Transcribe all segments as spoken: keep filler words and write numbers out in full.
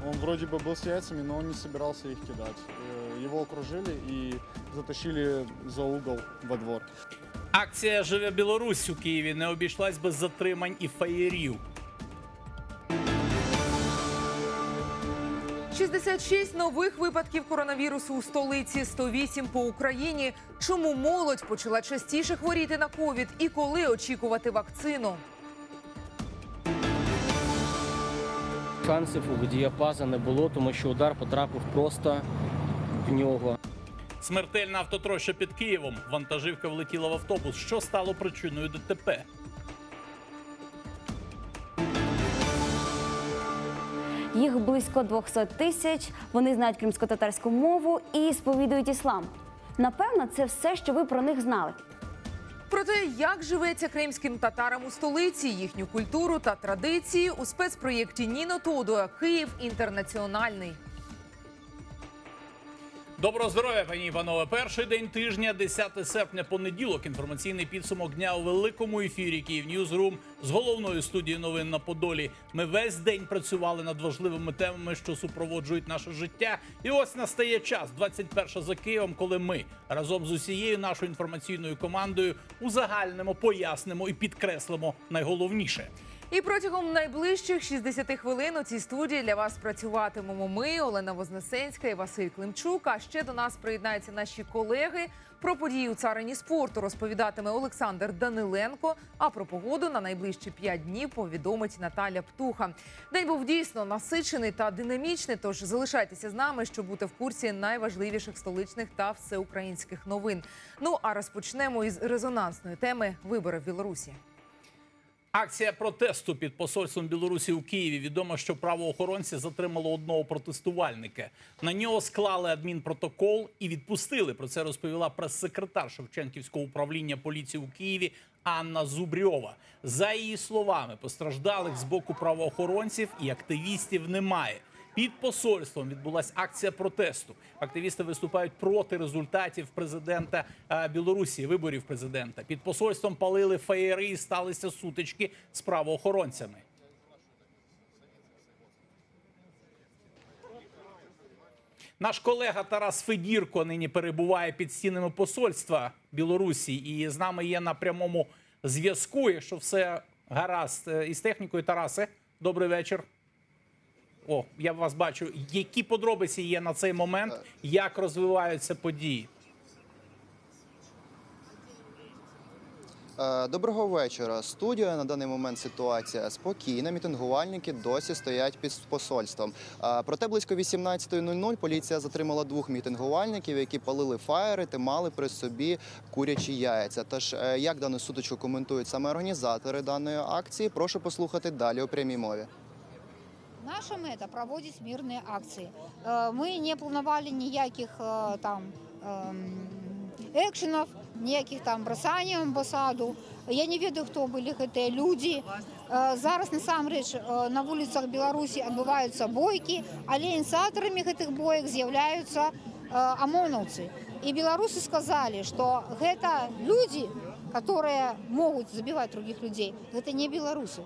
Он вроде бы был с яйцами, но он не собирался их кидать. Э, Его окружили и затащили за угол во двор. Акція «Живе Білорусь» у Києві не обійшлась без затримань і феєрів. шістдесят шість нових випадків коронавірусу у столиці, сто вісім по Україні. Чому молодь почала частіше хворіти на ковід і коли очікувати вакцину? Шансів у водія ПАЗа не було, тому що удар потрапив просто в нього. Смертельна автотроща під Києвом. Вантажівка влетіла в автобус. Що стало причиною ДТП? Їх близько двохсот тисяч, вони знають кримсько-татарську мову і сповідують іслам. Напевно, це все, що ви про них знали. Про те, як живеться кримським татарам у столиці, їхню культуру та традиції у спецпроєкті Ніно Тодуа «Київ інтернаціональний». Доброго здоров'я, пані і панове. Перший день тижня, десяте серпня, понеділок. Інформаційний підсумок дня у великому ефірі «Київ Ньюзрум» з головною студією новин на Подолі. Ми весь день працювали над важливими темами, що супроводжують наше життя. І ось настає час, двадцять перше за Києвом, коли ми разом з усією нашою інформаційною командою узагальнимо, пояснимо і підкреслимо найголовніше. І протягом найближчих шістдесят хвилин у цій студії для вас працюватимемо ми, Олена Вознесенська і Василь Климчук. А ще до нас приєднаються наші колеги. Про події у царині спорту розповідатиме Олександр Даниленко, а про погоду на найближчі п'ять днів повідомить Наталя Птуха. День був дійсно насичений та динамічний, тож залишайтеся з нами, щоб бути в курсі найважливіших столичних та всеукраїнських новин. Ну, а розпочнемо із резонансної теми «Вибори в Білорусі». Акція протесту під посольством Білорусі у Києві. Відомо, що правоохоронці затримали одного протестувальника. На нього склали адмінпротокол і відпустили. Про це розповіла прес-секретар Шевченківського управління поліції у Києві Анна Зубрьова. За її словами, постраждалих з боку правоохоронців і активістів немає. Під посольством відбулася акція протесту. Активісти виступають проти результатів президента Білорусі, виборів президента. Під посольством палили феєри і сталися сутички з правоохоронцями. Наш колега Тарас Федірко нині перебуває під стінами посольства Білорусі. І з нами є на прямому зв'язку, якщо все гаразд із технікою. Тарасе, добрий вечір. О, я вас бачу. Які подробиці є на цей момент? Як розвиваються події? Доброго вечора. Студія. На даний момент ситуація спокійна. Мітингувальники досі стоять під посольством. Проте близько вісімнадцятої нуль нуль поліція затримала двох мітингувальників, які палили фаєри та мали при собі курячі яйця. Тож, як дану сутичку коментують саме організатори даної акції, прошу послухати далі у прямій мові. Наша мета – проводить мирные акции. Мы не планували ніяких там екшенів, ніяких там бросань в амбасаду. Я не ведаю, хто були ці люди. Зараз, насамрэч, на вулицях Білорусі відбуваються бойки, але ініціаторами цих бойок з'являються ОМОНовці. І білоруси сказали, що це люди, які можуть забивати других людей, це не білоруси.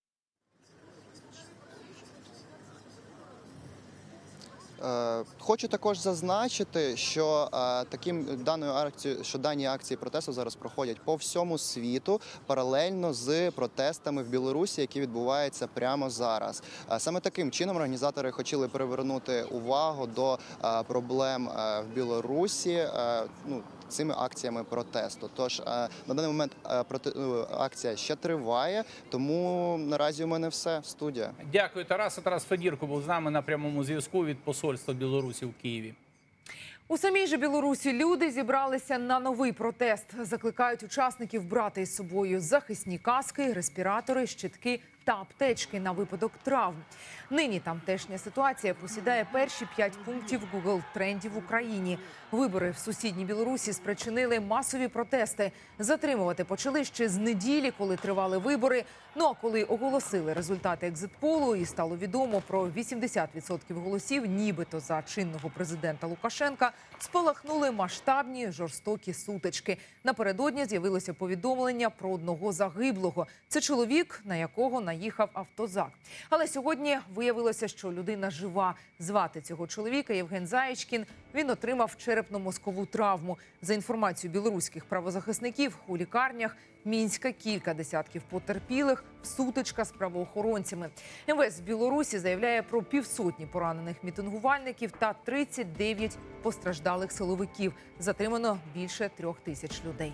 Хочу також зазначити, що таким даною акцією, що дані акції протесту зараз проходять по всьому світу паралельно з протестами в Білорусі, які відбуваються прямо зараз. Саме таким чином організатори хотіли привернути увагу до проблем в Білорусі, ну, цими акціями протесту. Тож на даний момент акція ще триває, тому наразі у мене все. Студія. Дякую, Тарас. Тарас Федірко був з нами на прямому зв'язку від посольства Білорусі в Києві. У самій же Білорусі люди зібралися на новий протест. Закликають учасників брати із собою захисні каски, респіратори, щитки та аптечки на випадок травм. Нині тамтешня ситуація посідає перші п'ять пунктів Google трендів в Україні. Вибори в сусідній Білорусі спричинили масові протести. Затримувати почали ще з неділі, коли тривали вибори. Ну а коли оголосили результати екзитполу і стало відомо про вісімдесят відсотків голосів, нібито за чинного президента Лукашенка, спалахнули масштабні жорстокі сутички. Напередодні з'явилося повідомлення про одного загиблого. Це чоловік, на якого наїхали наїхав автозак. Але сьогодні виявилося, що людина жива. Звати цього чоловіка Євген Заєчкін. Він отримав черепно-мозкову травму. За інформацією білоруських правозахисників, у лікарнях Мінська кілька десятків потерпілих, сутичка з правоохоронцями. ем ве ес Білорусі заявляє про півсотні поранених мітингувальників та тридцять дев'ять постраждалих силовиків. Затримано більше трьох тисяч людей.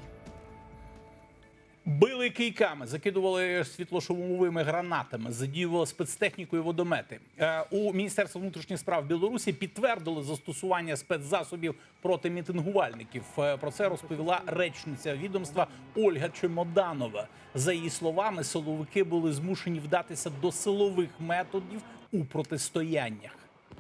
Били кийками, закидували світлошумовими гранатами, задіювали спецтехніку і водомети. Е, У Міністерстві внутрішніх справ Білорусі підтвердили застосування спецзасобів проти мітингувальників. Е, Про це розповіла речниця відомства Ольга Чемоданова. За її словами, силовики були змушені вдатися до силових методів у протистояннях.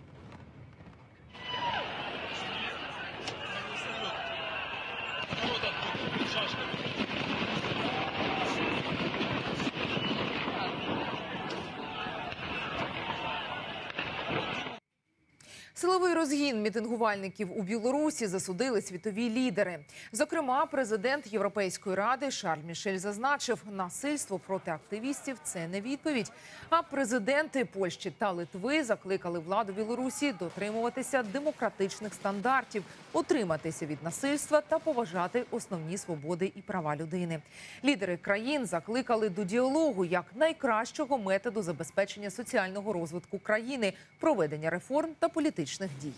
Силовий розгін мітингувальників у Білорусі засудили світові лідери. Зокрема, президент Європейської ради Шарль Мішель зазначив, насильство проти активістів – це не відповідь. А президенти Польщі та Литви закликали владу Білорусі дотримуватися демократичних стандартів, утриматися від насильства та поважати основні свободи і права людини. Лідери країн закликали до діалогу як найкращого методу забезпечення соціального розвитку країни, проведення реформ та політичних дій.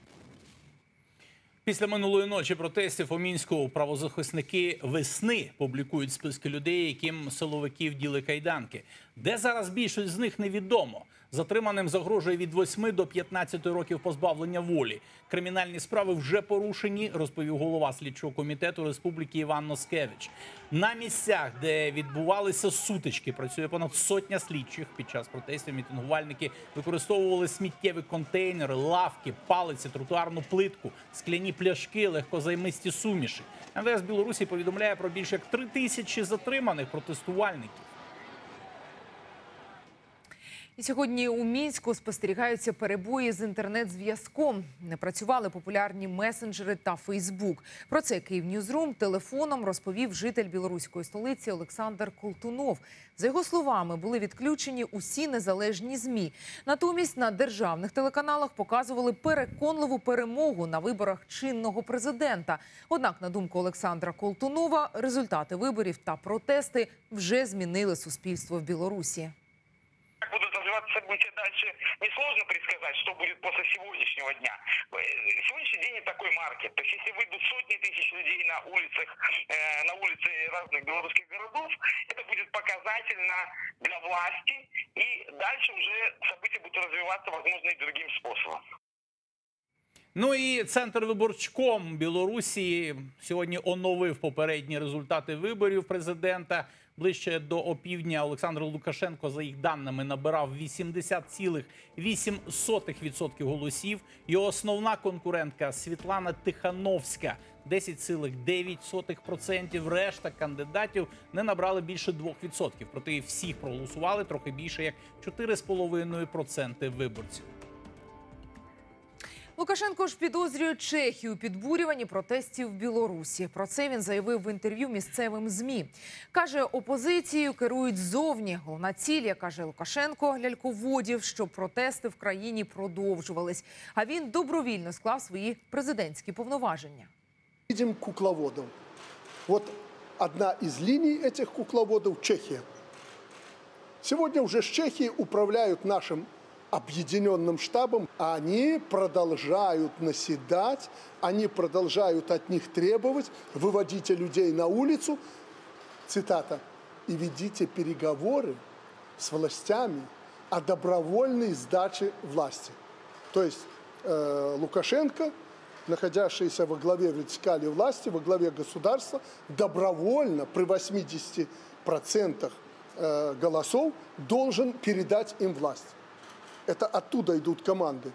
Після минулої ночі протестів у Мінську правозахисники «Весни» публікують списки людей, яким силовики вділи кайданки. Де зараз більшість з них, невідомо. Затриманим загрожує від восьми до п'ятнадцяти років позбавлення волі. Кримінальні справи вже порушені, розповів голова слідчого комітету Республіки Іван Носкевич. На місцях, де відбувалися сутички, працює понад сотня слідчих. Під час протестів мітингувальники використовували сміттєві контейнери, лавки, палиці, тротуарну плитку, скляні пляшки, легкозаймисті суміші. ем ве ес Білорусі повідомляє про більше як три тисячі затриманих протестувальників. І сьогодні у Мінську спостерігаються перебої з інтернет-зв'язком. Не працювали популярні месенджери та Фейсбук. Про це Київньюзрум телефоном розповів житель білоруської столиці Олександр Колтунов. За його словами, були відключені усі незалежні ЗМІ. Натомість на державних телеканалах показували переконливу перемогу на виборах чинного президента. Однак, на думку Олександра Колтунова, результати виборів та протести вже змінили суспільство в Білорусі. Как будут развиваться события дальше, несложно предсказать, что будет после сегодняшнего дня. Сегодняшний день не такой маркет. То есть, если выйдут сотни тысяч людей на улицах, э, на улицы разных белорусских городов, это будет показательно для власти, и дальше уже события будут развиваться, возможно, и другим способом. Ну і Центр виборчком Білорусі сьогодні оновив попередні результати виборів президента. Ближче до опівдня Олександр Лукашенко, за їх даними, набирав вісімдесят цілих вісім сотих відсотка голосів. Його основна конкурентка Світлана Тихановська – десять цілих дев'ять сотих відсотка. Решта кандидатів не набрали більше двох відсотків. Проте всіх проголосували трохи більше як чотири цілих п'ять десятих відсотка виборців. Лукашенко ж підозрює Чехію у підбурюванні протестів в Білорусі. Про це він заявив в інтерв'ю місцевим ЗМІ. Каже, опозицією керують ззовні. Головна ціль, як каже Лукашенко, ляльководів, щоб протести в країні продовжувались. А він добровільно склав свої президентські повноваження. Видим кукловодов. Вот одна из линий этих кукловодов – Чехия. Сегодня уже с Чехией управляют нашим объединенным штабом. Они продолжают наседать, они продолжают от них требовать, выводите людей на улицу, цитата, и ведите переговоры с властями о добровольной сдаче власти. То есть э, Лукашенко, находящийся во главе вертикали власти, во главе государства, добровольно при восьмидесяти процентах э, голосов должен передать им власть. Это оттуда йдуть команди.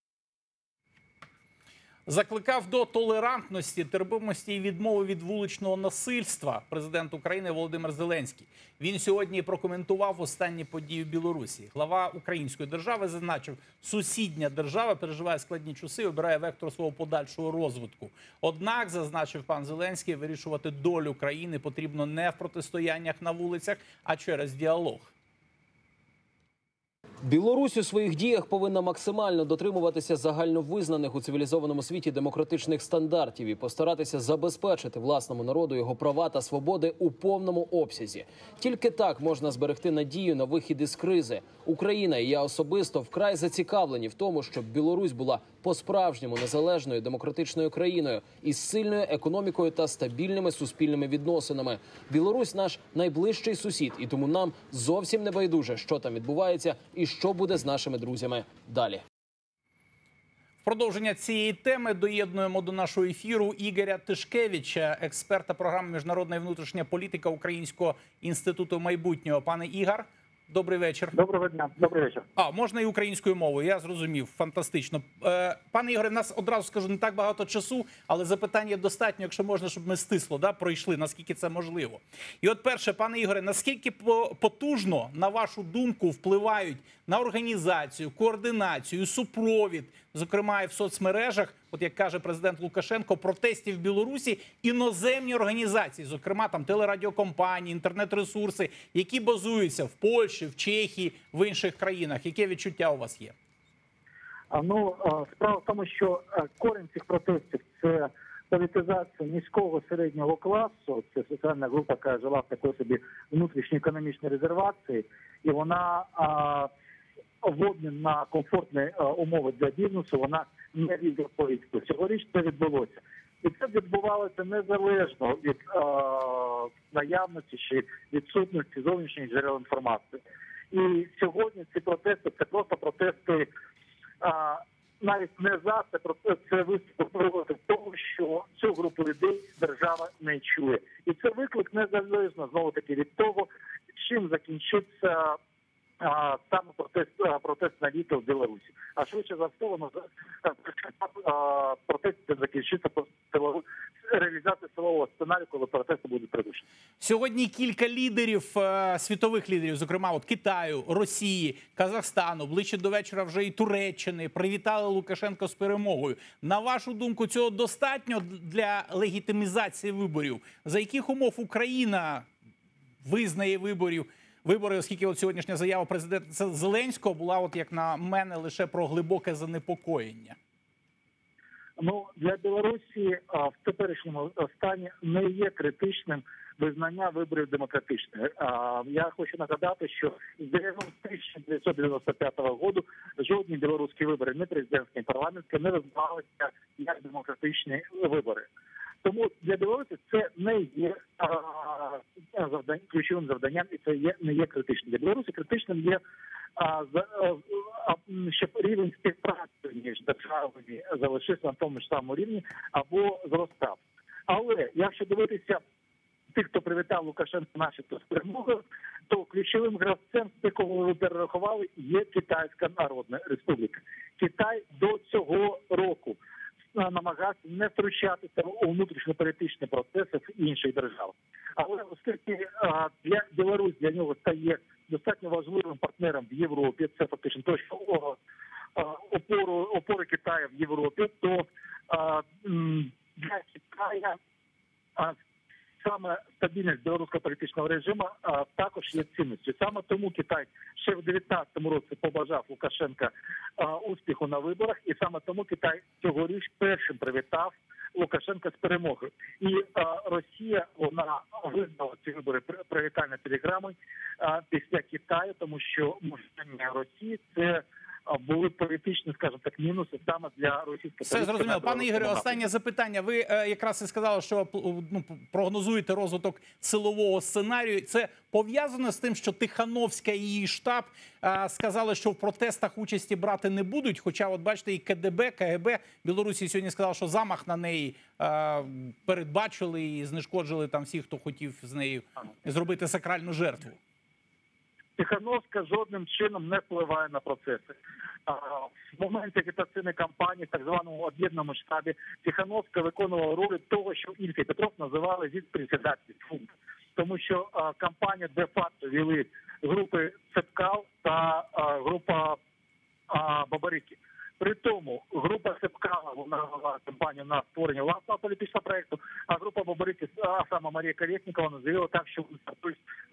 Закликав до толерантності, терпимості і відмови від вуличного насильства президент України Володимир Зеленський. Він сьогодні прокоментував останні події в Білорусі. Глава української держави зазначив, сусідня держава переживає складні часи і обирає вектор свого подальшого розвитку. Однак, зазначив пан Зеленський, вирішувати долю країни потрібно не в протистояннях на вулицях, а через діалог. Білорусь у своїх діях повинна максимально дотримуватися загальновизнаних у цивілізованому світі демократичних стандартів і постаратися забезпечити власному народу його права та свободи у повному обсязі. Тільки так можна зберегти надію на вихід із кризи. Україна і я особисто вкрай зацікавлені в тому, щоб Білорусь була по-справжньому незалежною демократичною країною із сильною економікою та стабільними суспільними відносинами. Білорусь – наш найближчий сусід, і тому нам зовсім не байдуже, що там відбувається і що буде з нашими друзями далі. В продовження цієї теми доєднуємо до нашого ефіру Ігоря Тишкевича, експерта програми «Міжнародна і внутрішня політика Українського інституту майбутнього». Пане Ігор, добрий вечір. Доброго дня, добрий вечір. А, можна і українською мовою, я зрозумів, фантастично. Е, пане Ігоре, нас одразу скажу, не так багато часу, але запитання достатньо, якщо можна, щоб ми стисло да, пройшли, наскільки це можливо. І от перше, пане Ігоре, наскільки потужно, на вашу думку, впливають на організацію, координацію, супровід, зокрема і в соцмережах, от як каже президент Лукашенко, протестів в Білорусі іноземні організації, зокрема там телерадіокомпанії, інтернет-ресурси, які базуються в Польщі, в Чехії, в інших країнах. Яке відчуття у вас є? А, ну, справа в тому, що корінь цих протестів – це політизація низького середнього класу. Це соціальна група, яка жила в такій собі внутрішньій економічній резервації, і вона а, в обмін на комфортні а, умови для бізнесу, вона не війде в політику. Цьогоріч це відбулося. І це відбувалося незалежно від а, наявності чи відсутності зовнішніх джерел інформації. І сьогодні ці протести – це просто протести а, навіть не за, це, це виступ проти того, що цю групу людей держава не чує. І це виклик незалежно, знову-таки, від того, чим закінчиться а, саме протест, а, протест на літо в Білорусі. А швидше за все, воно а, протест закінчиться по реалізації силового сценарію, коли протести будуть придушені. Сьогодні кілька лідерів, е, світових лідерів, зокрема от Китаю, Росії, Казахстану, ближче до вечора вже і Туреччини, привітали Лукашенко з перемогою. На вашу думку, цього достатньо для легітимізації виборів? За яких умов Україна визнає виборів? Вибори, оскільки от сьогоднішня заява президента Зеленського була, от як на мене, лише про глибоке занепокоєння. Ну, для Білорусі а, в теперішньому стані не є критичним визнання виборів демократичних. А, я хочу нагадати, що з тисяча дев'ятсот дев'яносто п'ятого року жодні білоруські вибори, не президентські, не парламентські, не визнавалися як демократичні вибори. Тому для Білорусі це не є а, завдання, ключовим завданням, і це є, не є критичним. Для Білорусі критичним є а, за, а, щоб рівень співпраці між державами залишився на тому ж самому рівні або зростав. Але якщо дивитися тих, хто привітав Лукашенка начебто з перемогою, то ключовим гравцем, з якого ви перерахували, є Китайська Народна Республіка. Китай до цього року намагався не втручатися у внутрішньополітичні процеси в інших державах. Але оскільки для Білорусі для нього стає достатньо важливим партнером в Європі, це фактично точка опору, опори Китаю в Європі, то для Китаю саме стабільність білоруського політичного режиму а, також є цінністю. Саме тому Китай ще в дев'ятнадцятому році побажав Лукашенка а, успіху на виборах, і саме тому Китай цьогоріч першим привітав Лукашенка з перемогою. І а, Росія, вона визнала ці вибори привітальною телеграмою а, після Китаю, тому що можливість Росії – це були політичні, скажімо так, мінуси саме для російської політики. Все зрозуміло. Пане Ігорю, останнє запитання. Ви е, якраз і сказали, що ну, прогнозуєте розвиток силового сценарію. Це пов'язано з тим, що Тихановська і її штаб е, сказали, що в протестах участі брати не будуть. Хоча, от бачите, і КДБ, КГБ Білорусі сьогодні сказали, що замах на неї е, передбачили і знешкоджили там всіх, хто хотів з нею зробити сакральну жертву. Тихановська жодним чином не впливає на процеси. В моменті агітаційної кампанії, в так званому об'єднаному штабі, Тихановська виконувала роль того, що Ільф і Петров називали віце-председателем. Тому що кампанію де-факто вели групи Цепкал та група Бабарики. При тому група Цепкала, вона вела кампанію на створення власного політичного проєкту, а група Бабарики, а саме Марія Колєснікова, заявила так, що вони стартують з власним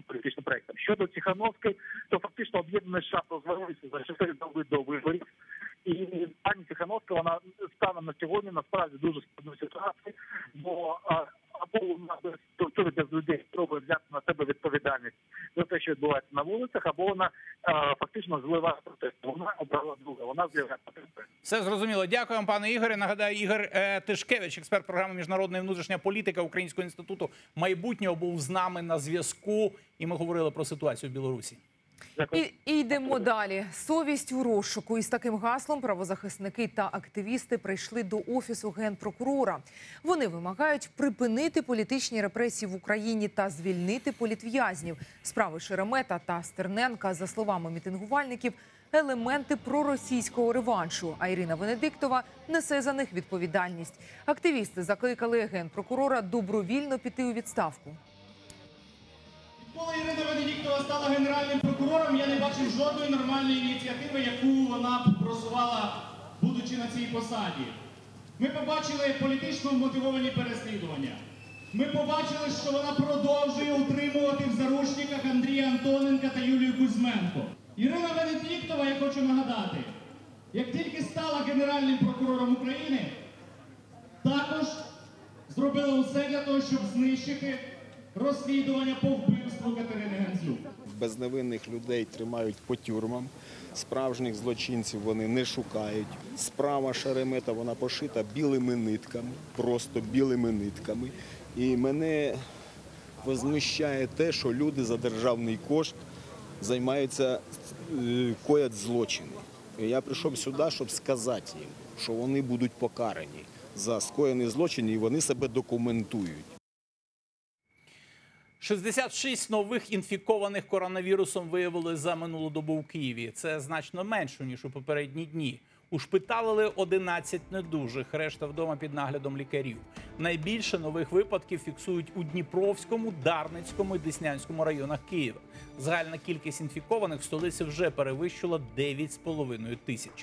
політичним проєктам. Щодо Тихановської, то фактично об'єднаний США розвалилися за чотири доби до виборів. І пані Тихановська, вона станом на сьогодні насправді дуже складну ситуацію, бо або вона без структури, без людей спробує взяти на себе відповідальність за те, що відбувається на вулицях, або вона а, фактично зливає протест. Вона обрала друге, вона зливає протест. Все зрозуміло. Дякую вам, пане Ігоре. Нагадаю, Ігор е, Тишкевич, експерт програми «Міжнародна і внутрішня політика» Українського інституту майбутнього, був з нами на зв'язку, і ми говорили про ситуацію в Білорусі. І, і йдемо далі. Совість у розшуку. Із таким гаслом правозахисники та активісти прийшли до Офісу Генпрокурора. Вони вимагають припинити політичні репресії в Україні та звільнити політв'язнів. Справи Шеремета та Стерненка, за словами мітингувальників, елементи проросійського реваншу. А Ірина Венедиктова несе за них відповідальність. Активісти закликали Генпрокурора добровільно піти у відставку. Коли Ірина Венедиктова стала генеральним прокурором, я не бачив жодної нормальної ініціативи, яку вона б просувала, будучи на цій посаді. Ми побачили політично мотивовані переслідування. Ми побачили, що вона продовжує утримувати в заручниках Андрія Антоненка та Юлію Кузьменко. Ірина Венедиктова, я хочу нагадати, як тільки стала генеральним прокурором України, також зробила усе для того, щоб знищити розслідування по вбивству Катерини Гандзюк. Безневинних людей тримають по тюрмам, справжніх злочинців вони не шукають. Справа Шеремета, вона пошита білими нитками, просто білими нитками. І мене возмущає те, що люди за державний кошт займаються, коять злочини. Я прийшов сюди, щоб сказати їм, що вони будуть покарані за скоєні злочини, і вони себе документують. шістдесят шість нових інфікованих коронавірусом виявили за минулу добу в Києві. Це значно менше, ніж у попередні дні. Ушпиталили одинадцять недужих, решта вдома під наглядом лікарів. Найбільше нових випадків фіксують у Дніпровському, Дарницькому і Деснянському районах Києва. Загальна кількість інфікованих в столиці вже перевищила дев'ять з половиною тисяч.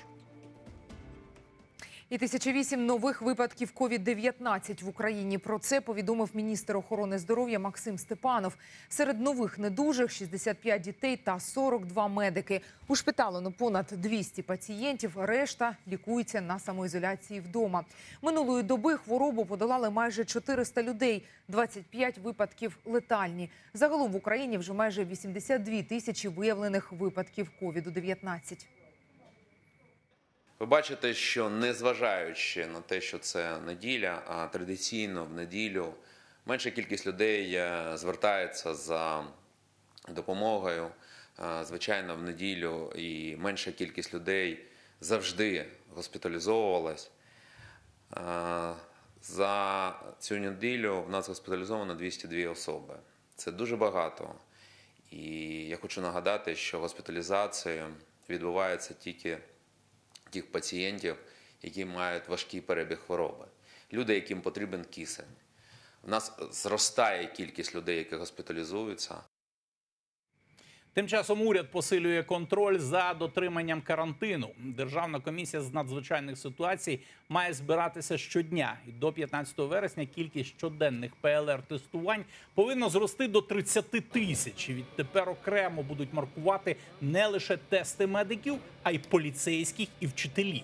І тисяча вісім нових випадків ковід дев'ятнадцять в Україні. Про це повідомив міністр охорони здоров'я Максим Степанов. Серед нових недужих – шістдесят п'ять дітей та сорок два медики. Ушпиталено понад двісті пацієнтів, решта лікуються на самоізоляції вдома. Минулої доби хворобу подолали майже чотириста людей, двадцять п'ять випадків летальні. Загалом в Україні вже майже вісімдесят дві тисячі виявлених випадків ковіду дев'ятнадцять. Ви бачите, що незважаючи на те, що це неділя, а традиційно в неділю менша кількість людей звертається за допомогою. Звичайно, в неділю і менша кількість людей завжди госпіталізовувалась. За цю неділю в нас госпіталізовано двісті дві особи. Це дуже багато. І я хочу нагадати, що госпіталізація відбувається тільки тих пацієнтів, які мають важкий перебіг хвороби. Люди, яким потрібен кисень. У нас зростає кількість людей, які госпіталізуються. Тим часом уряд посилює контроль за дотриманням карантину. Державна комісія з надзвичайних ситуацій має збиратися щодня. І до п'ятнадцятого вересня кількість щоденних пе ел ер-тестувань повинна зрости до тридцяти тисяч. Відтепер окремо будуть маркувати не лише тести медиків, а й поліцейських і вчителів.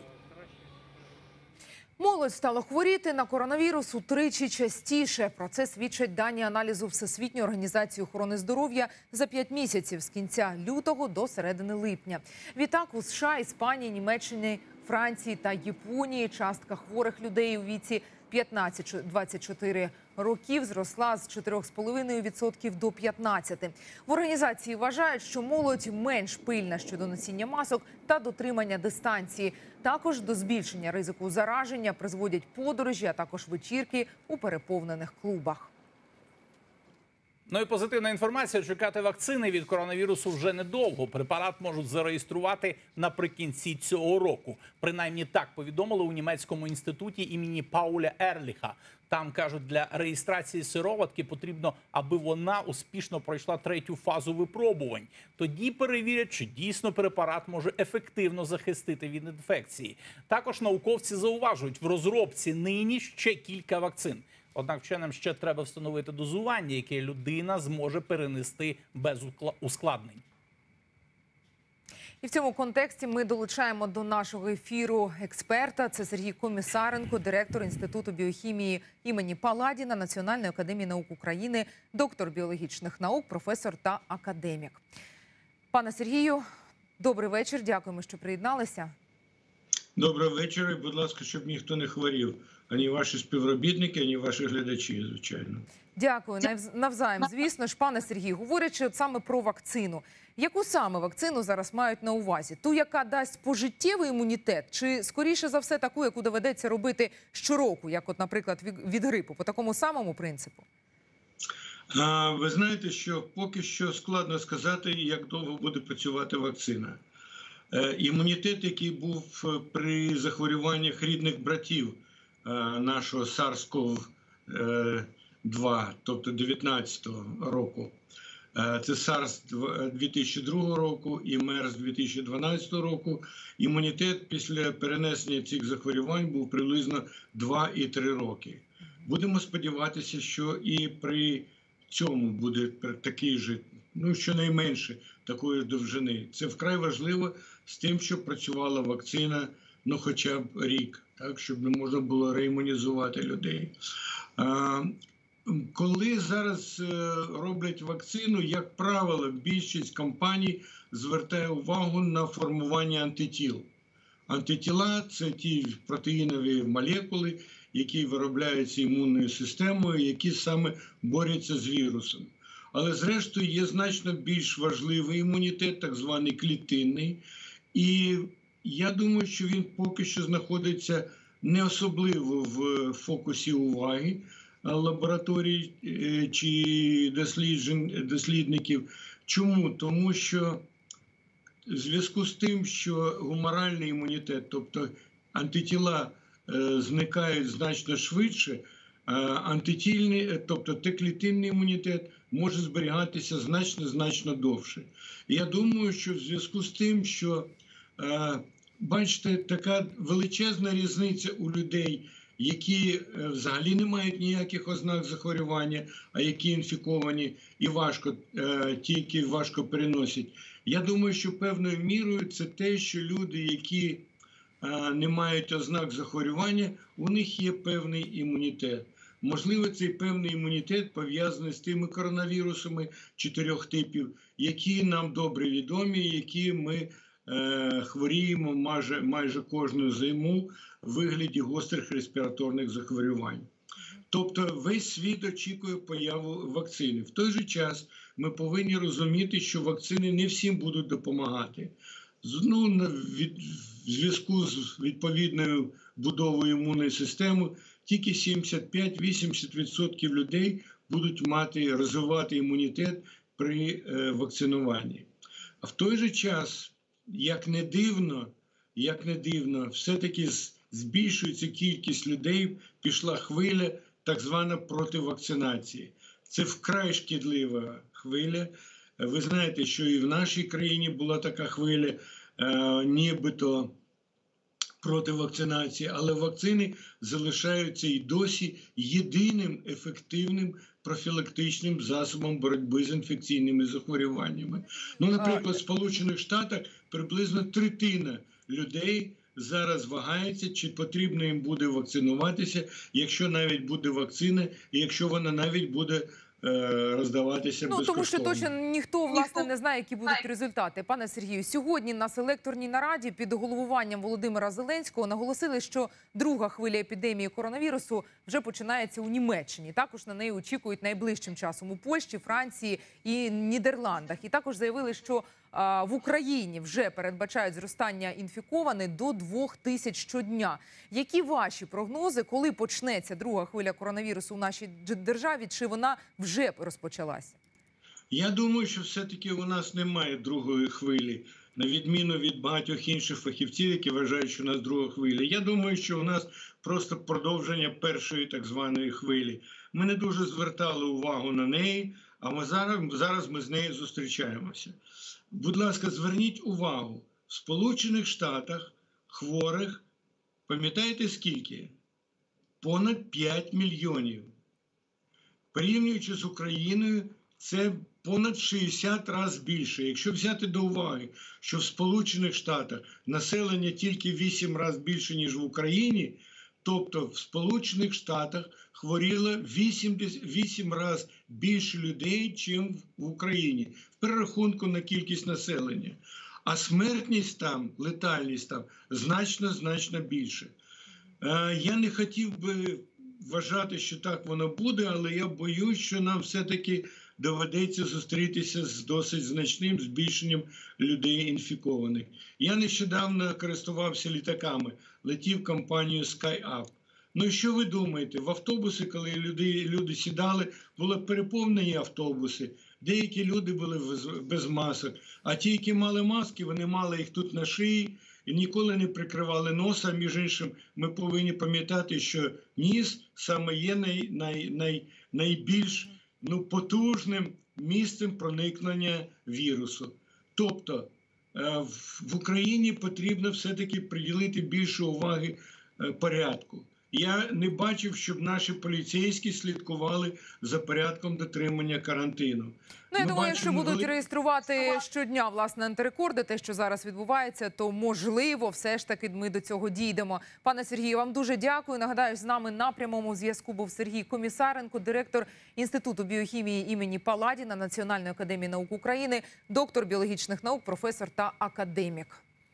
Молодь стала хворіти на коронавірус утричі частіше. Про це свідчать дані аналізу Всесвітньої організації охорони здоров'я за п'ять місяців з кінця лютого до середини липня. Відтак у США, Іспанії, Німеччині, Франції та Японії частка хворих людей у віці п'ятнадцять - двадцять чотири років зросла з чотирьох з половиною відсотків до п'ятнадцяти. В організації вважають, що молодь менш пильна щодо носіння масок та дотримання дистанції. Також до збільшення ризику зараження призводять подорожі, а також вечірки у переповнених клубах. Ну і позитивна інформація. Чекати вакцини від коронавірусу вже недовго. Препарат можуть зареєструвати наприкінці цього року. Принаймні так повідомили у німецькому інституті імені Пауля Ерліха. Там, кажуть, для реєстрації сироватки потрібно, аби вона успішно пройшла третю фазу випробувань. Тоді перевірять, чи дійсно препарат може ефективно захистити від інфекції. Також науковці зауважують, в розробці нині ще кілька вакцин. Однак вченим ще треба встановити дозування, яке людина зможе перенести без укла- ускладнень. І в цьому контексті ми долучаємо до нашого ефіру експерта. Це Сергій Комісаренко, директор Інституту біохімії імені Паладіна Національної академії наук України, доктор біологічних наук, професор та академік. Пане Сергію, добрий вечір. Дякуємо, що приєдналися. Доброго вечора. І, будь ласка, щоб ніхто не хворів. Ані ваші співробітники, ані ваші глядачі, звичайно. Дякую. Навз- Навзаєм. Звісно ж, пане Сергію, говорячи от саме про вакцину. Яку саме вакцину зараз мають на увазі? Ту, яка дасть пожиттєвий імунітет? Чи, скоріше за все, таку, яку доведеться робити щороку, як, от, наприклад, від- від грипу, по такому самому принципу? А, ви знаєте, що поки що складно сказати, як довго буде працювати вакцина. Е, імунітет, який був е, при захворюваннях рідних братів е, нашого SARS-ков два, тобто дев'ятнадцятого року. Е, Це SARS дві тисячі другого року і мерс дві тисячі дванадцятого року. Імунітет після перенесення цих захворювань був приблизно два і три роки. Будемо сподіватися, що і при цьому буде такий же, ну щонайменше такої довжини. Це вкрай важливо з тим, щоб працювала вакцина, ну хоча б рік, так, щоб не можна було реімунізувати людей. А, коли зараз е, роблять вакцину, як правило, більшість компаній звертає увагу на формування антитіл. Антитіла – це ті протеїнові молекули, які виробляються імунною системою, які саме борються з вірусом. Але зрештою є значно більш важливий імунітет, так званий клітинний. І я думаю, що він поки що знаходиться не особливо в фокусі уваги лабораторій е, чи досліджень, дослідників. Чому? Тому що в зв'язку з тим, що гуморальний імунітет, тобто антитіла, е, зникають значно швидше, а антитільний, е, тобто Т-клітинний імунітет може зберігатися значно-значно довше. І я думаю, що в зв'язку з тим, що, е, бачите, така величезна різниця у людей, які е, взагалі не мають ніяких ознак захворювання, а які інфіковані і важко, е, ті, які важко переносять. Я думаю, що певною мірою це те, що люди, які е, не мають ознак захворювання, у них є певний імунітет. Можливо, цей певний імунітет пов'язаний з тими коронавірусами чотирьох типів, які нам добре відомі, які ми е, хворіємо майже, майже кожну зиму в вигляді гострих респіраторних захворювань. Тобто весь світ очікує появу вакцини. В той же час ми повинні розуміти, що вакцини не всім будуть допомагати. Ну, від, в зв'язку з відповідною будовою імунної системи тільки сімдесят п'ять - вісімдесят відсотків людей будуть мати, розвивати імунітет при е, вакцинуванні. А в той же час, як не дивно, як не дивно, все-таки збільшується кількість людей, пішла хвиля так звана противакцинації. Це вкрай шкідлива хвиля. Ви знаєте, що і в нашій країні була така хвиля, е, нібито проти вакцинації, але вакцини залишаються і досі єдиним ефективним профілактичним засобом боротьби з інфекційними захворюваннями. Ну, наприклад, в Сполучених Штатах приблизно третина людей зараз вагається, чи потрібно їм буде вакцинуватися, якщо навіть буде вакцина, і якщо вона навіть буде роздаватися ну, безкоштовно. Тому що точно ніхто, власне, не знає, які будуть результати. Пане Сергію, сьогодні на селекторній нараді під головуванням Володимира Зеленського наголосили, що друга хвиля епідемії коронавірусу вже починається у Німеччині. Також на неї очікують найближчим часом у Польщі, Франції і Нідерландах. І також заявили, що а, в Україні вже передбачають зростання інфікованих до двох тисяч щодня. Які ваші прогнози, коли почнеться друга хвиля коронавірусу у нашій державі, чи вона вже розпочалася? Я думаю, що все-таки у нас немає другої хвилі, на відміну від багатьох інших фахівців, які вважають, що у нас друга хвиля. Я думаю, що у нас просто продовження першої так званої хвилі. Ми не дуже звертали увагу на неї, а ми зараз, зараз ми з нею зустрічаємося. Будь ласка, зверніть увагу, в Сполучених Штатах хворих, пам'ятаєте скільки? Понад п'ять мільйонів. Порівнюючи з Україною, це понад шістдесят разів більше. Якщо взяти до уваги, що в Сполучених Штатах населення тільки вісім разів більше, ніж в Україні, тобто в Сполучених Штатах хворіло вісім разів більше людей, ніж в Україні, в перерахунку на кількість населення. А смертність там, летальність там значно-значно більше. Я не хотів би вважати, що так воно буде, але я боюсь, що нам все-таки доведеться зустрітися з досить значним збільшенням людей інфікованих. Я нещодавно користувався літаками, летів компанією SkyUp. Ну і що ви думаєте? В автобуси, коли люди, люди сідали, були переповнені автобуси. Деякі люди були без масок, а ті, які мали маски, вони мали їх тут на шиї і ніколи не прикривали носа. Між іншим, ми повинні пам'ятати, що ніс саме є най, най, най, найбільш ну, потужним місцем проникнення вірусу. Тобто в Україні потрібно все-таки приділити більше уваги порядку. Я не бачив, щоб наші поліцейські слідкували за порядком дотримання карантину. Ну, я Ми думаю, бачимо, що будуть коли... реєструвати щодня, власне, антирекорди, те, що зараз відбувається, то, можливо, все ж таки ми до цього дійдемо. Пане Сергію, вам дуже дякую. Нагадаю, з нами на прямому зв'язку був Сергій Комісаренко, директор Інституту біохімії імені Паладіна Національної академії наук України, доктор біологічних наук, професор та академік.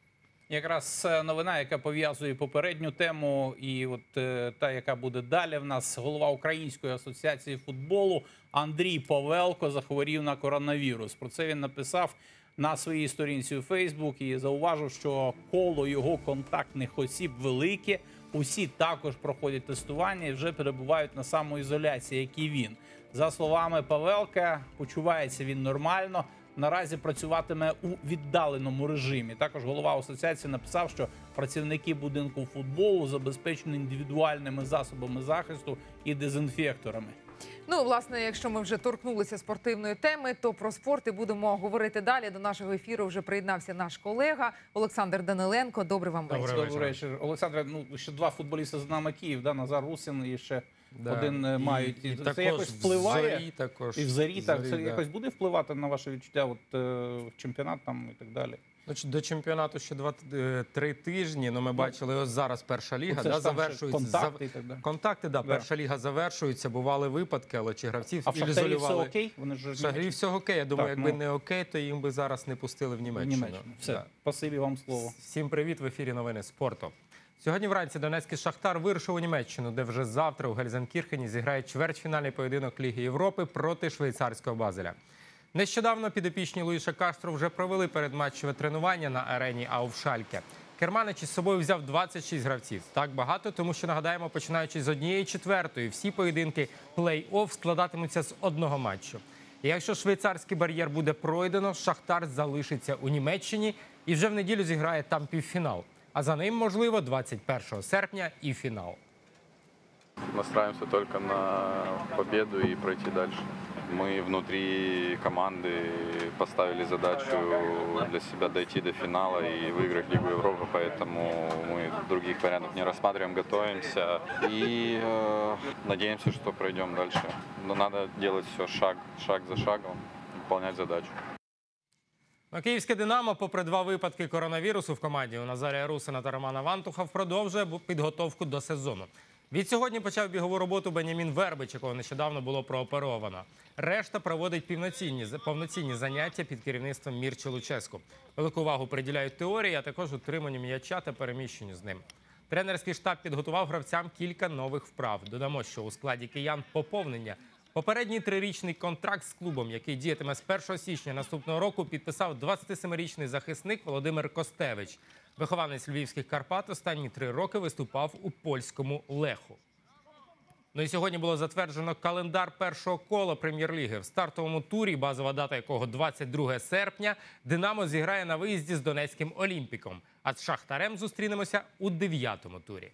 Якраз новина, яка пов'язує попередню тему, і от е, та, яка буде далі в нас, голова Української асоціації футболу Андрій Павелко захворів на коронавірус. Про це він написав на своїй сторінці у Фейсбук і зауважив, що коло його контактних осіб велике, усі також проходять тестування і вже перебувають на самоізоляції, як і він. За словами Павелка, почувається він нормально. Наразі працюватиме у віддаленому режимі. Також голова асоціації написав, що працівники будинку футболу забезпечені індивідуальними засобами захисту і дезінфекторами. Ну, власне, якщо ми вже торкнулися спортивної теми, то про спорт і будемо говорити далі. До нашого ефіру вже приєднався наш колега Олександр Даниленко. Добрий вам вечір. Добрий вечір. Олександре, ну, ще два футболісти з нами Київ, да? Назар Русин і ще да. один і, мають. І, і це також якось впливає? В Зорі також. І в Зорі, так. Зорі, Це да. якось буде впливати на ваше відчуття от, е, в чемпіонат там і так далі? До чемпіонату ще два-три тижні, ну ми бачили, ось зараз перша ліга, да, завершується. Контакти і так далі. Контакти, да, да. Перша ліга завершується, бували випадки, але чи гравців а ізолювали. А в Шахтарі все окей? Вони ж в Шахтарі все окей, я думаю, так, якби ну... не окей, то їм би зараз не пустили в Німеччину. В Німеччину. Все, да. Спасибі вам слово. Всім привіт, в ефірі новини спорту. Сьогодні вранці донецький «Шахтар» вирушив у Німеччину, де вже завтра у Гельзенкірхені зіграє чвертьфінальний поєдинок Ліги Європи проти швейцарського Базеля. Нещодавно підопічні Луїша Кастро вже провели передматчеве тренування на арені Ауфшальке. Керманич із собою взяв двадцять шість гравців. Так багато, тому що, нагадаємо, починаючи з однієї четвертої, всі поєдинки плей-офф складатимуться з одного матчу. І якщо швейцарський бар'єр буде пройдено, «Шахтар» залишиться у Німеччині і вже в неділю зіграє там півфінал. А за ним, можливо, двадцять першого серпня і фінал. Настраиваемся только на победу и пройти дальше. Мы внутри команды поставили задачу для себя дойти до финала и выиграть Лигу Европы, поэтому мы других вариантов не рассматриваем, готовимся и э, надеемся, что пройдем дальше. Но надо делать все шаг, шаг за шагом, выполнять задачу. А київське «Динамо», попри два випадки коронавірусу в команді у Назарія Русина та Романа Вантуха, продовжує підготовку до сезону. Від сьогодні почав бігову роботу Бенямін Вербич, якого нещодавно було прооперовано. Решта проводить повноцінні, повноцінні заняття під керівництвом Мірчі Луческу. Велику увагу приділяють теорії, а також утриманню м'яча та переміщенню з ним. Тренерський штаб підготував гравцям кілька нових вправ. Додамо, що у складі киян поповнення. Попередній трирічний контракт з клубом, який діятиме з першого січня наступного року, підписав двадцятисемирічний захисник Володимир Костевич. Вихованець львівських Карпат останні три роки виступав у польському Леху. Ну і сьогодні було затверджено календар першого кола Прем'єр-ліги. В стартовому турі, базова дата якого двадцять друге серпня, «Динамо» зіграє на виїзді з Донецьким Олімпіком. А з «Шахтарем» зустрінемося у дев'ятому турі.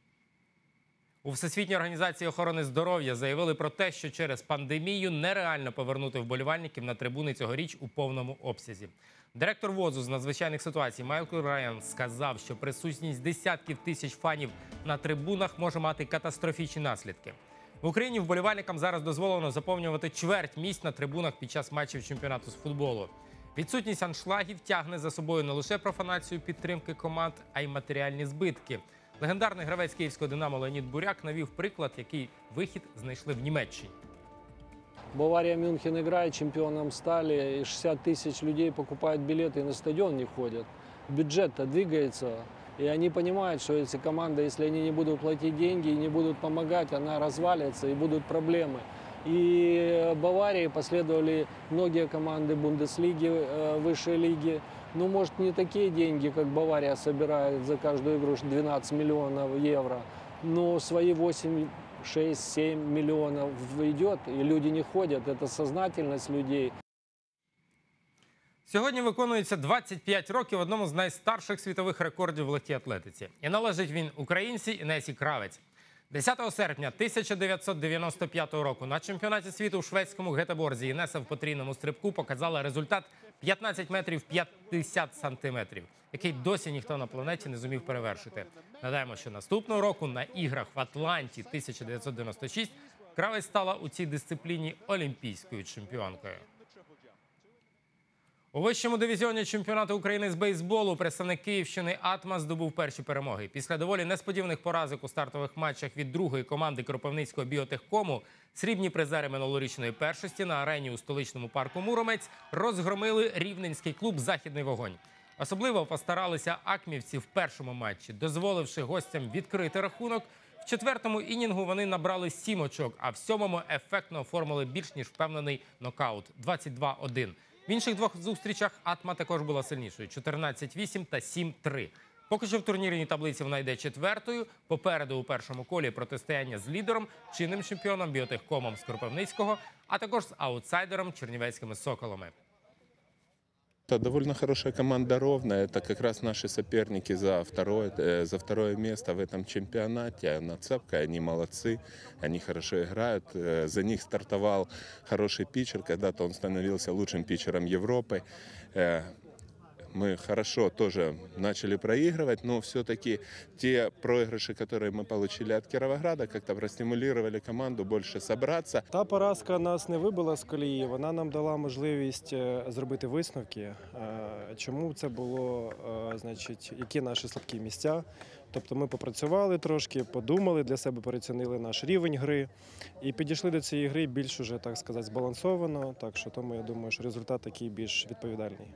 У Всесвітній організації охорони здоров'я заявили про те, що через пандемію нереально повернути вболівальників на трибуни цьогоріч у повному обсязі. Директор ВОЗу з надзвичайних ситуацій Майкл Райан сказав, що присутність десятків тисяч фанів на трибунах може мати катастрофічні наслідки. В Україні вболівальникам зараз дозволено заповнювати чверть місць на трибунах під час матчів чемпіонату з футболу. Відсутність аншлагів тягне за собою не лише профанацію підтримки команд, а й матеріальні збитки. Легендарний гравець київського «Динамо» Леонід Буряк навів приклад, який вихід знайшли в Німеччині. Бавария Мюнхен играет чемпионом стали, и шестьдесят тысяч людей покупают билеты и на стадион не ходят. Бюджет-то двигается, и они понимают, что эти команды, если они не будут платить деньги и не будут помогать, она развалится и будут проблемы. И Баварии последовали многие команды Бундеслиги, высшей лиги. Ну, может, не такие деньги, как Бавария собирает за каждую игру, двенадцать миллионов евро, но свои восемь, шесть, семь миллионов идет, и люди не ходят. Это сознательность людей. Сьогодні виконується двадцять п'ять років одному з найстарших світових рекордів в легкій атлетиці. І належить він українці Інесі Кравець. десятого серпня тисяча дев'ятсот дев'яносто п'ятого року на чемпіонаті світу у шведському Гетеборзі Інеса в потрійному стрибку показала результат п'ятнадцять метрів п'ятдесят сантиметрів, який досі ніхто на планеті не зумів перевершити. Нагадаємо, що наступного року на іграх в Атланті тисяча дев'ятсот дев'яносто шостого Кравець стала у цій дисципліні олімпійською чемпіонкою. У вищому дивізіоні чемпіонату України з бейсболу представник Київщини «Атма» здобув перші перемоги. Після доволі несподіваних поразок у стартових матчах від другої команди Кропивницького біотехкому срібні призери минулорічної першості на арені у столичному парку «Муромець» розгромили рівненський клуб «Західний вогонь». Особливо постаралися акмівці в першому матчі, дозволивши гостям відкрити рахунок. В четвертому інінгу вони набрали сім очок, а в сьомому ефектно оформили більш ніж впевнений нокаут – двадцять два один. В інших двох зустрічах «Атма» також була сильнішою – чотирнадцять вісім та сім три. Поки що в турнірній таблиці вона йде четвертою. Попереду у першому колі протистояння з лідером, чинним чемпіоном біотехкомом з Кропивницького, а також з аутсайдером чернівецькими «Соколами». Это довольно хорошая команда, ровная. Это как раз наши соперники за второе, за второе место в этом чемпионате. Она цепкая, они молодцы, они хорошо играют. За них стартовал хороший питчер. Когда-то он становился лучшим питчером Европы. Мы хорошо тоже начали проигрывать, но все-таки те проигрыши, которые мы получили от Кіровограда, как-то простимулировали команду больше собраться. Та поразка нас не вибила з колії, вона нам дала можливість зробити висновки, чому це було, значить, які наші слабкі місця. Тобто ми попрацювали трошки, подумали, для себе переоцінили наш рівень гри і підійшли до цієї гри більш уже, так сказати, збалансовано, так що тому я думаю, що результат такий більш відповідальний.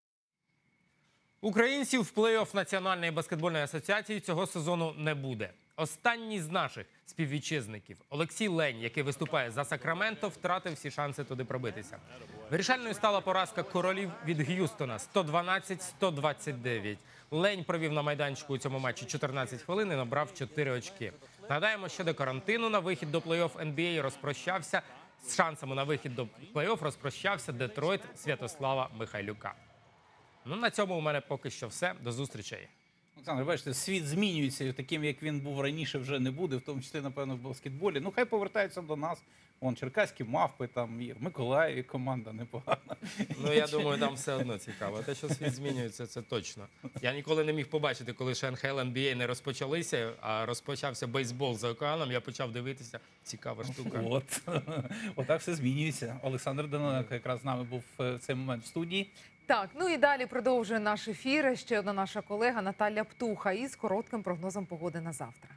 Українців в плей-офф Національної баскетбольної асоціації цього сезону не буде. Останній з наших співвітчизників Олексій Лень, який виступає за Сакраменто, втратив всі шанси туди пробитися. Вирішальною стала поразка королів від Г'юстона – сто дванадцять - сто двадцять дев'ять. Лень провів на майданчику у цьому матчі чотирнадцять хвилин і набрав чотири очки. Нагадаємо, що до карантину на вихід до плей-офф ен бі ей розпрощався, з шансами на вихід до плей-офф розпрощався Детройт Святослава Михайлюка. Ну, на цьому у мене поки що все. До зустрічей. Олександр, бачите, світ змінюється, таким, як він був раніше, вже не буде, в тому числі, напевно, в баскетболі. Ну, хай повертаються до нас. Вон, черкаські мавпи, там, і в Миколаєві команда непогана. Ну, я думаю, там все одно цікаво. Те, що світ змінюється, це точно. Я ніколи не міг побачити, коли ще ен ха ел, ен бі ей не розпочалися, а розпочався бейсбол за океаном, я почав дивитися. Цікава штука. От. Отак все змінюється. Олександр Даниленко якраз з нами був в цей момент в студії. Так, ну і далі продовжує наш ефір ще одна наша колега Наталя Птуха із коротким прогнозом погоди на завтра.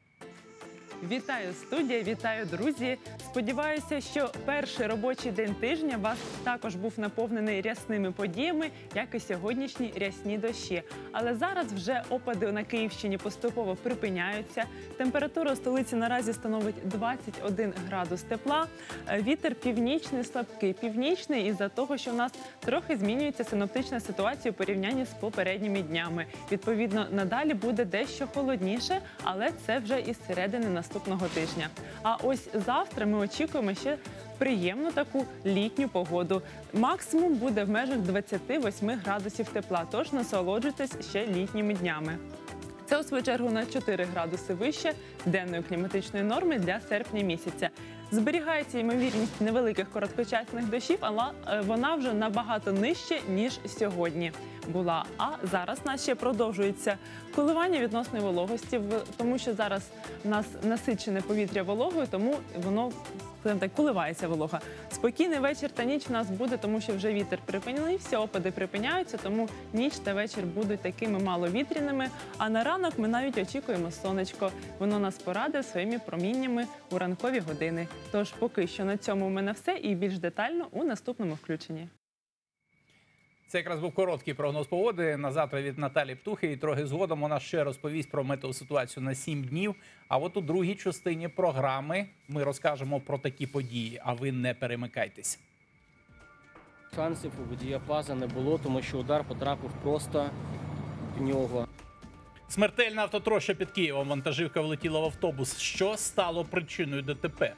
Вітаю, студія, вітаю, друзі. Сподіваюся, що перший робочий день тижня вас також був наповнений рясними подіями, як і сьогоднішні рясні дощі. Але зараз вже опади на Київщині поступово припиняються. Температура у столиці наразі становить двадцять один градус тепла. Вітер північний, слабкий північний, із-за того, що в нас трохи змінюється синоптична ситуація у порівнянні з попередніми днями. Відповідно, надалі буде дещо холодніше, але це вже із середини наступного наступного тижня. А ось завтра ми очікуємо ще приємну таку літню погоду. Максимум буде в межах двадцяти восьми градусів тепла, тож насолоджуйтесь ще літніми днями. Це, у свою чергу, на чотири градуси вище денної кліматичної норми для серпня місяця. Зберігається ймовірність невеликих короткочасних дощів, але е, вона вже набагато нижче, ніж сьогодні була. А зараз у нас ще продовжується коливання відносної вологості, в- тому що зараз у нас насичене повітря вологою, тому воно, скажімо так, коливається волога. Спокійний вечір та ніч у нас буде, тому що вже вітер припинений, всі опади припиняються, тому ніч та вечір будуть такими маловітряними. А на ранок ми навіть очікуємо сонечко. Воно нас порадить своїми проміннями у ранкові години. Тож поки що на цьому у мене все і більш детально у наступному включенні. Це якраз був короткий прогноз погоди на завтра від Наталі Птухи. І трохи згодом вона ще розповість про метеоситуацію на сім днів. А от у другій частині програми ми розкажемо про такі події, а ви не перемикайтесь. Шансів у водія Паза не було, тому що удар потрапив просто в нього. Смертельна автотроща під Києвом. Вантажівка влетіла в автобус. Що стало причиною ДТП?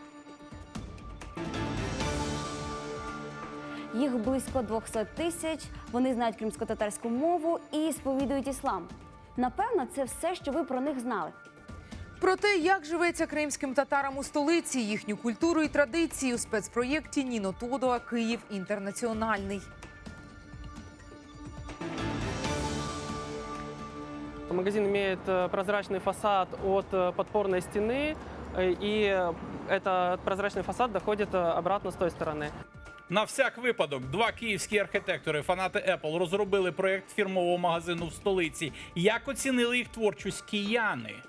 Їх близько двохсот тисяч, вони знають кримськотатарську мову і сповідують іслам. Напевно, це все, що ви про них знали. Про те, як живеться кримським татарам у столиці, їхню культуру і традиції у спецпроєкті Ніно Тодуа «Київ інтернаціональний». Магазин имеет э, прозрачный фасад от э, подпорной стены, э, и э, этот прозрачный фасад доходит э, обратно с той стороны. На всяк випадок, два київські архітектори, фанати Apple, розробили проєкт фірмового магазину в столиці. Як оцінили їх творчість кияни?